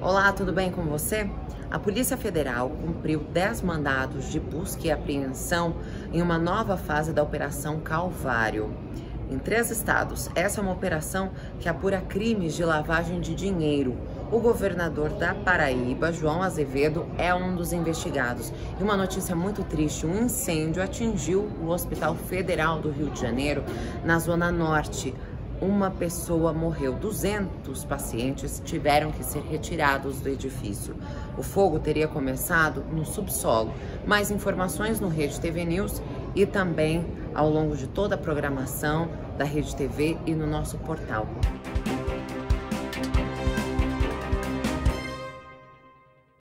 Olá, tudo bem com você? A Polícia Federal cumpriu 10 mandados de busca e apreensão em uma nova fase da Operação Calvário. Em 3 estados, essa é uma operação que apura crimes de lavagem de dinheiro. O governador da Paraíba, João Azevedo, é um dos investigados. E uma notícia muito triste, um incêndio atingiu o Hospital Federal do Rio de Janeiro, na Zona Norte. Uma pessoa morreu, 200 pacientes tiveram que ser retirados do edifício. O fogo teria começado no subsolo. Mais informações no Rede TV News e também ao longo de toda a programação da Rede TV e no nosso portal.